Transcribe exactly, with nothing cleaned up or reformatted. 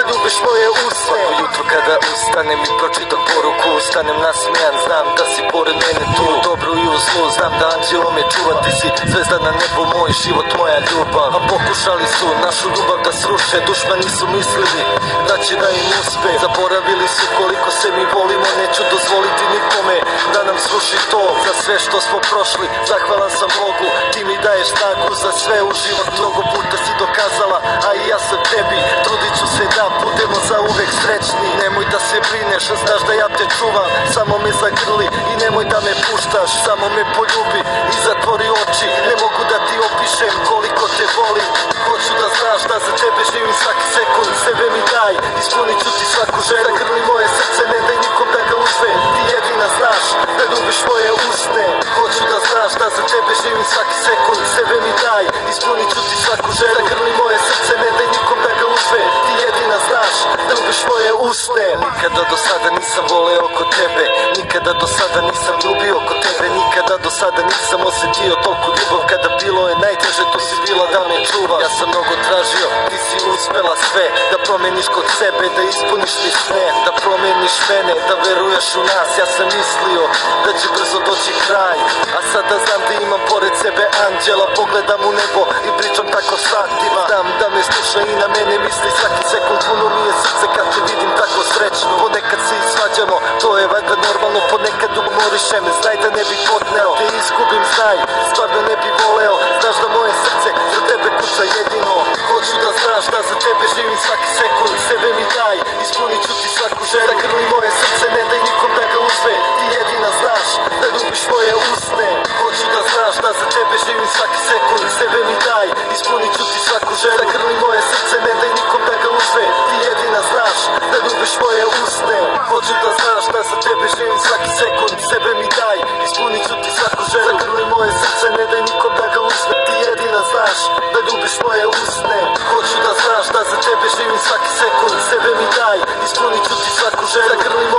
ljubiš moje usne. Svako jutro kada ustanem i pročitam poruku, ustanem nasmijan, znam da si pored mene tu. I u dobru i u zlu, znam da anđelo me čuva. Ti si zvezda na nebu, moj život, moja ljubav. A pokušali su našu ljubav da sruše, dušmani su mislili da će da im uspe. Zaboravili su koliko se mi volimo, neću dozvoliti nikome da nam sruši to. Za sve što smo prošli, zahvalan sam Bogu, ti mi daješ snagu za sve u život. Mnogo puta si dokazala, a i ja sam tebi. Trudit ću se da budemo za uvek srećni. Nemoj da se brineš, znaš da ja te čuvam. Samo me zagrli i nemoj da me puštaš. Samo me poljubi i zatvori oči. Ne mogu da ti opišem koliko te volim. Hoću da znaš da za tebe živim svaki sekund. Sebe mi daj, ispunit ću ti svaku želju. Zagrli moje srce, ne daj nikom da ga uzme. Ti jedina znaš da ljubiš moje usne. Hoću da znaš da za tebe živim svaki sekund. Sebe mi daj, ispunit ću ti svaku želju. Zagrli moje srce, ne daj nikom da ga uzme. Ti jedina znaš da ljubiš moje usne. Nikada do sada nisam voleo oko tebe, nikada do sada nisam ljubio oko tebe, nikada do sada nisam osetio toliko ljubav. Kada bilo je najteže, tu si bila da me čuva. Ja sam mnogo tražio, ti si uspela sve da promeniš kod sebe, da ispuniš mi sne, da promeniš mene, da veruješ u nas. Ja sam mislio da će brzo doći kraj, a sada znam da imam pored sebe anđela. Pogledam u nebo i pričam tako satima. Znam da me sluša i na mene misli svaki sekund. Puno mi je srce kad te vidim tako srećno. Ponekad se i svađamo, to je valjda normalno. Ponekad umoriše me, znaj da ne bi podneo. Te izgubim, znaj, stvarno ne bi voleo. Znaš da moje srce za tebe kuća jedino. Hoću da znaš da za tebe živim svaki sekund. Sebe mi daj, ispunit ću ti svaku želju. Zagrli moje srce, ne daj nikom da ga uzme. Ti jedina znaš da ljubiš moje usne. Hoću da znaš da za tebe živim svaki sekund. Sebe mi daj, ispunit ću ti svaku želju. Zagrli moje srce, ne daj nikom da ga uzme. Ti jedina znaš da ljubiš moje usne. Hoću da znaš da za tebe živim svaki sekund. Sebe mi daj, ispunit ću ti svaku želju. Zagrli moje srce, ne daj nikom da ga uzme. Ti jedina znaš da ljubiš moje usne. Hoću da znaš da za tebe živim svaki sekund. Sebe mi daj, ispunit ću ti svaku želju. Zagrli